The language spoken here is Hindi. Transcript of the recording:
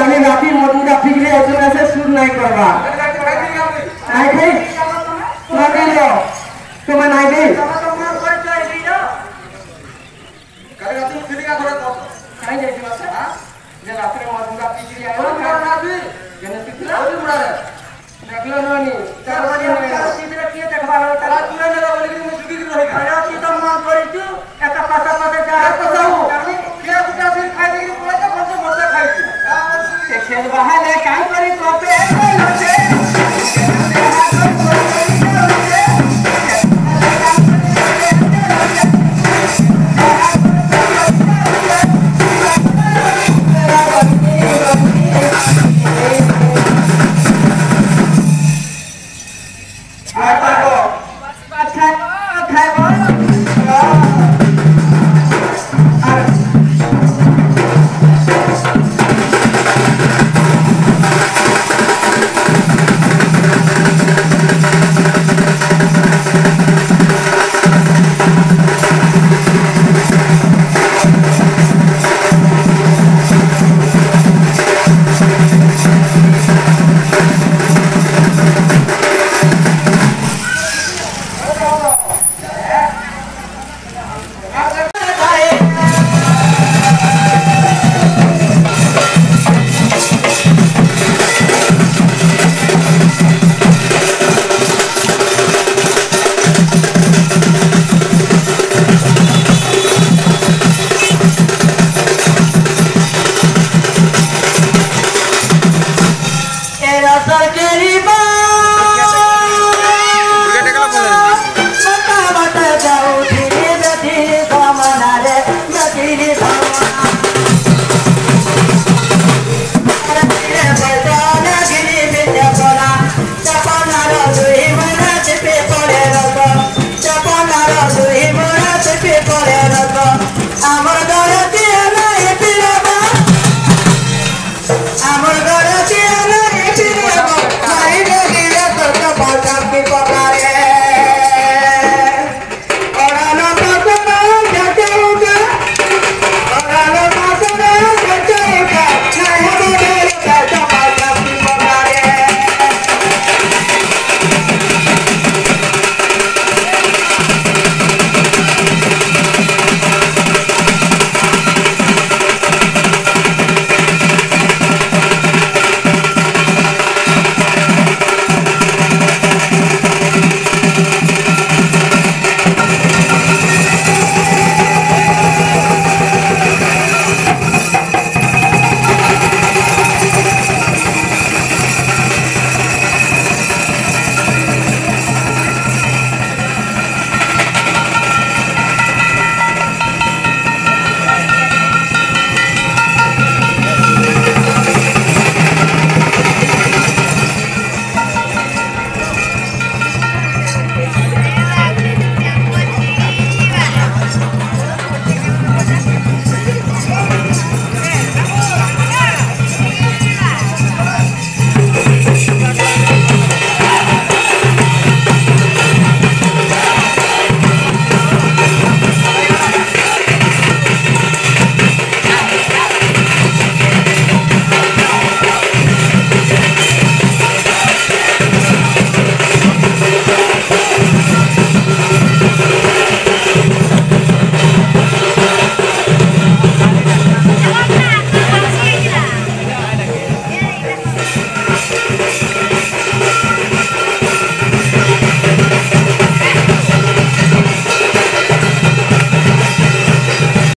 काली राती मधुरा फिक्रे ऐसे से सुर नहीं करवा नहीं भाई नहीं लो तुम नहीं दे कल रात में फिलिंग थोड़ा तो नहीं जाए बस हां जे रात में मधुरा फिक्रे आयो ना भी जने फिक्रा और बुरा है देखलो नोनी चारवानी में सीधे किए देखबा लो रात में ना बोले कि मैं जुगी रही खाया की तो मन करी तू एक पासा पासा जा तो जाऊ क्या कुछ फिर खाई देगी पूरा तो कौन से मजा खाई थी खेल बाहर ले काई करी तो पे